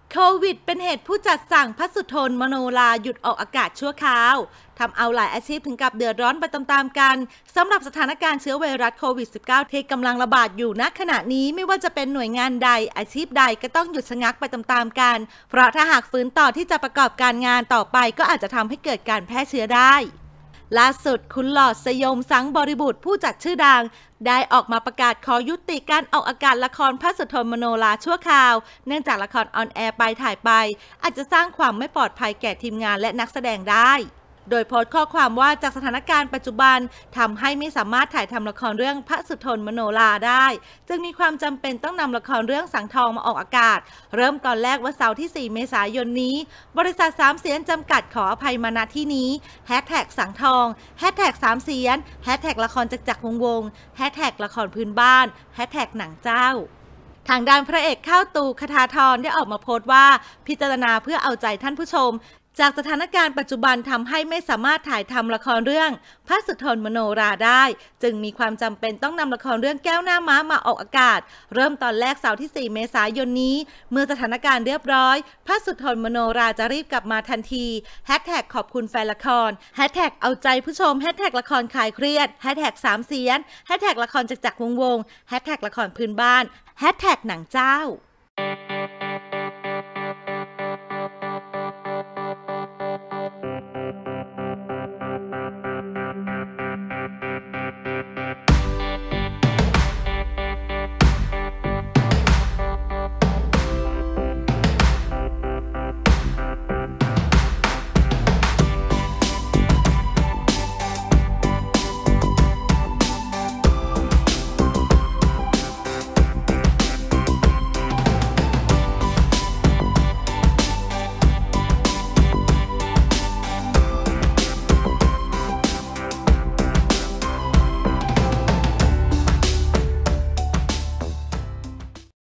โควิดเป็นเหตุผู้จัดสั่งพระสุทนมโนราหยุดออกอากาศชั่วคราวทำเอาหลายอาชีพถึงกับเดือดร้อนไปตามๆกันสำหรับสถานการณ์เชื้อไวรัสโควิด -19 ที่กำลังระบาดอยู่ณขณะนี้ไม่ว่าจะเป็นหน่วยงานใดอาชีพใดก็ต้องหยุดชะงักไปตามๆกันเพราะถ้าหากฝืนต่อที่จะประกอบการงานต่อไปก็อาจจะทำให้เกิดการแพร่เชื้อได้ล่าสุดคุณหลอดสยมสังบริบุตรผู้จัดชื่อดังได้ออกมาประกาศขอยุติการออกอากาศละครพระสุทนมโนราชั่วคราวเนื่องจากละครออนแอร์ไปถ่ายไปอาจจะสร้างความไม่ปลอดภัยแก่ทีมงานและนักแสดงได้โดยโพสต์ข้อความว่าจากสถานการณ์ปัจจุบันทำให้ไม่สามารถถ่ายทำละครเรื่องพระสุทนมโนราได้จึงมีความจำเป็นต้องนำละครเรื่องสังทองมาออกอากาศเริ่มตอนแรกวันเสาร์ที่ 4 เมษายนนี้บริษัท3 เสียนจำกัดขออภัยมาณที่นี้แฮชแท็กสังทองแฮชแท็ก3 เสียนแฮชแท็กละครจักรวงศ์แฮชแท็กละครพื้นบ้านแฮชแท็กหนังเจ้าทางด้านพระเอกข้าวตูคทาธรได้ออกมาโพสต์ว่าพิจารณาเพื่อเอาใจท่านผู้ชมจากสถานการณ์ปัจจุบันทำให้ไม่สามารถถ่ายทำละครเรื่องพระสุทนมโนราได้จึงมีความจำเป็นต้องนำละครเรื่องแก้วหน้าม้ามาออกอากาศเริ่มตอนแรกเสาร์ที่ 4 เมษายนนี้เมื่อสถานการณ์เรียบร้อยพระสุทนมโนราจะรีบกลับมาทันทีแฮชแท็กขอบคุณแฟนละครแฮชแท็กเอาใจผู้ชมแฮชแท็กละครคลายเครียดแฮชแท็ก3 เสียนแฮชแท็กละครจักรวงศ์แฮชแท็กละครพื้นบ้านแฮชแท็กหนังเจ้า